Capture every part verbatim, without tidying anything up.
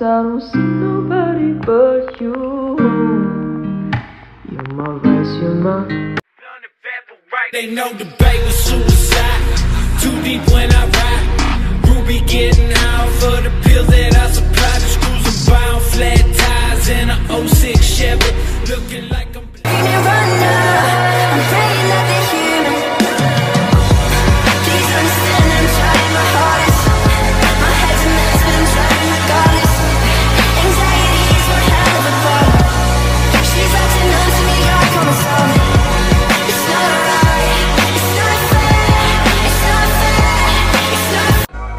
I don't see nobody but you. You're my vice, you're my. They know the babe was suicide. Too deep when I ride. Ruby getting out for the pills that I supply. The screws are bound, flat tires in an oh six Chevy. Looking like I'm I'm praying that they hear me. Please understand I'm trying my hardest. My head's a mess, but I'm trying regardless. Anxiety is one hell of a problem. She's acting on to me, I promise I'll. It's not right, it's not fair, it's not fair, it's not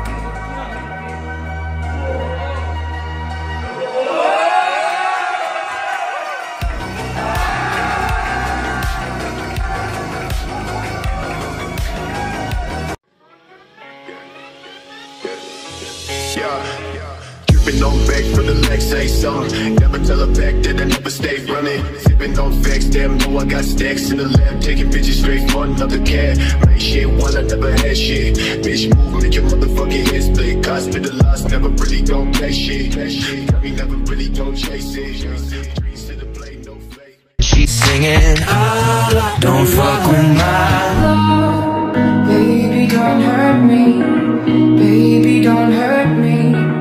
Dripping on back for the legs, say something. Never tell her back that I never stay running. Sipping on facts, damn, know I got stacks in the lab. Taking bitches straight for another cat. Make shit while I never had shit. Bitch, move, make your motherfucking head split. Hospitalized, never really gon' play shit. We never really gon' chase it. Streets to the play, no fake. She's singing, ah, don't fuck with my love. Baby, don't hurt me. Baby, don't hurt me.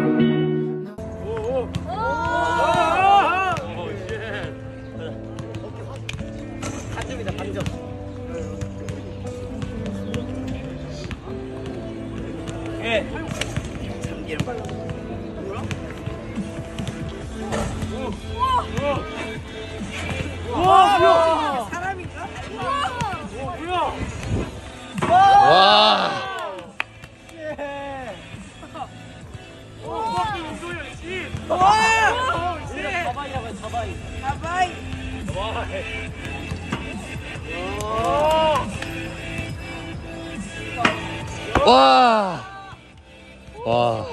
와! 와.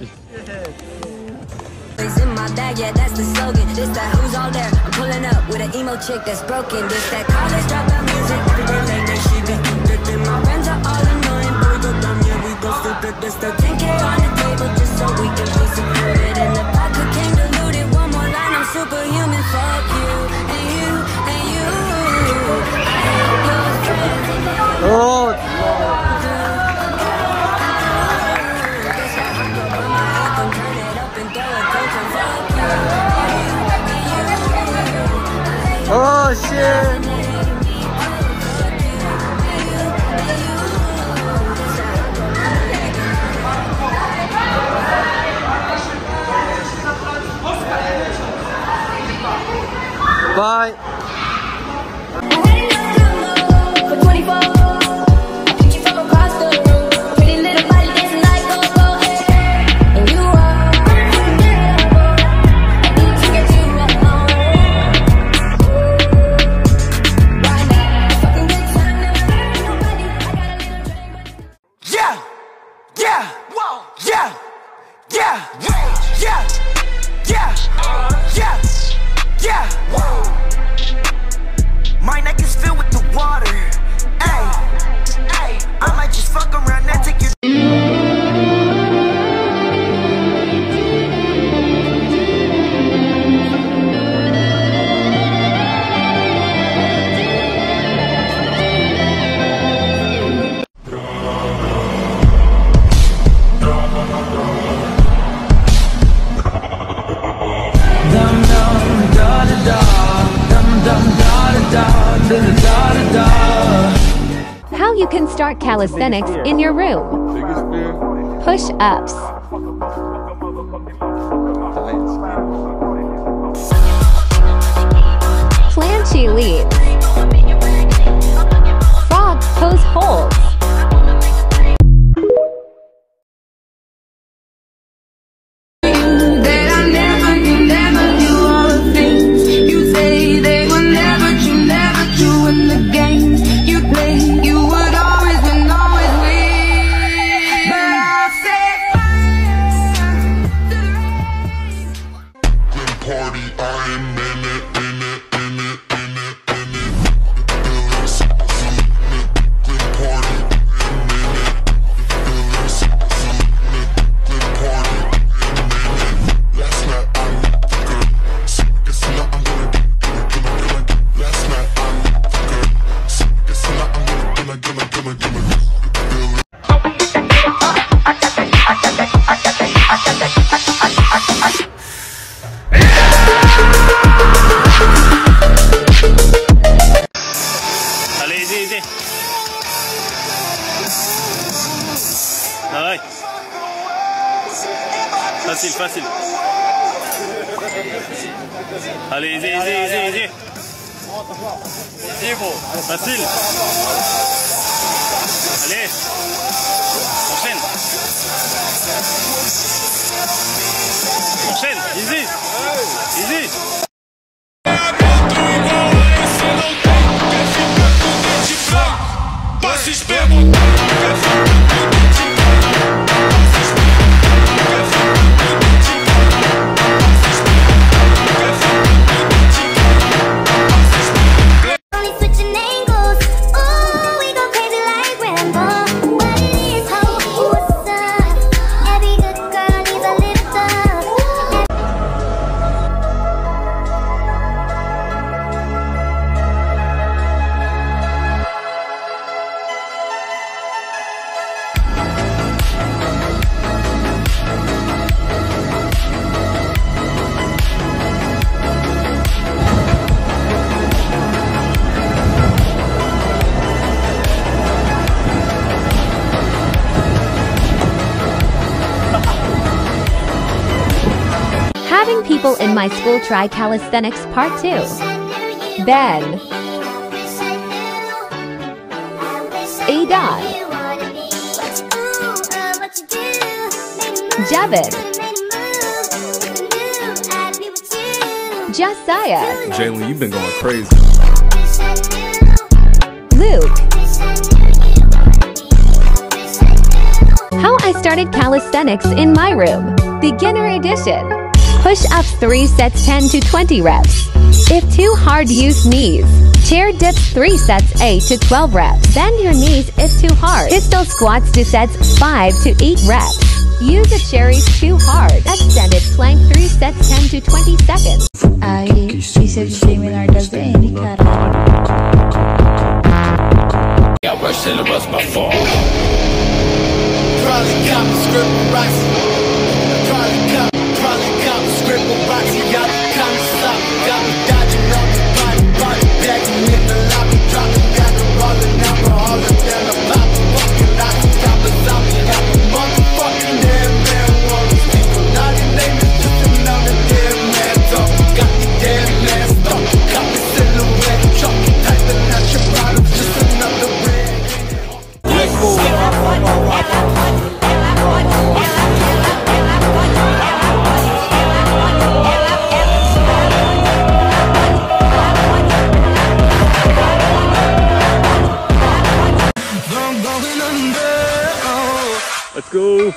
In my bag, yeah, that's the slogan. This that who's all there. I'm pulling up with an emo chick that's broken. This that college dropout music. Every day late night she be convicted. My friends are all annoying, boy, go dumb, yeah, we go stupid. This the ten K on the table just so we can be secluded. And the vodka came diluted. One more line, I'm superhuman. Fuck you, and you, and you. I hate your friends. 오. Oh shit! Bye. How you can start calisthenics in your room. Push-ups. Planchy leaps. Frog pose holds. Party, I'm in it, in it, in it, in it, in it. facile. Allez, easy, easy, easy, easy. Facile. Allez. Enchaîne. Enchaîne, easy. Easy. Having people in my school try calisthenics part two. Ben. Adon. Jevin. Josiah. Jalen, you've been going crazy. Luke. How I started calisthenics in my room. Beginner edition. Push-ups three sets ten to twenty reps. If too hard, use knees. Chair dips three sets eight to twelve reps. Bend your knees if too hard. Pistol squats two sets five to eight reps. Use a cherries too hard. Extended plank three sets ten to twenty seconds. Ay, hice el seminar desde mi cara. Got worse syllabus before. Probably got the script with Roxy. Probably got, probably got the script with Roxy. Got me kind of sloppy. Got me dodging up the body, body bagging in the lobby. Dropping, got the rolling out for all of them. I'm popping, fucking like a cop of zombie. Got the motherfucking damn man. All these people, now their name is just another damn man talk. Got the damn man stuck. Got the silhouette, chalky type of natural bottom. Just another red. Let's go. Let's go.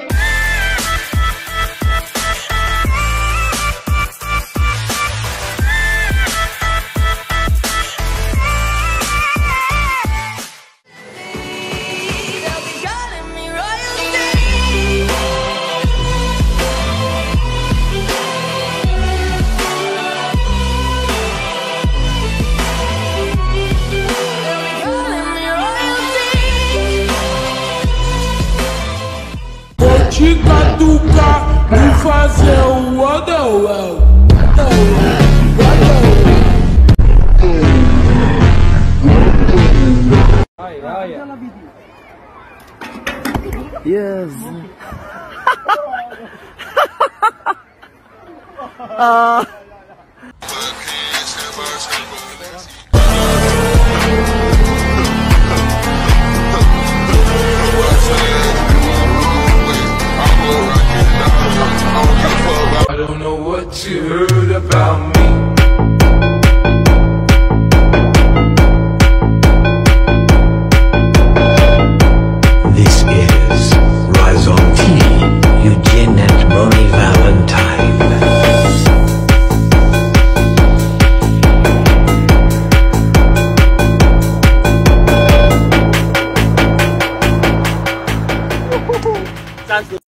Chica tuca, me fazer o odowel. Yes. uh. I don't know what you heard about me. This is Rise on T, Eugene and Bonnie Valentine.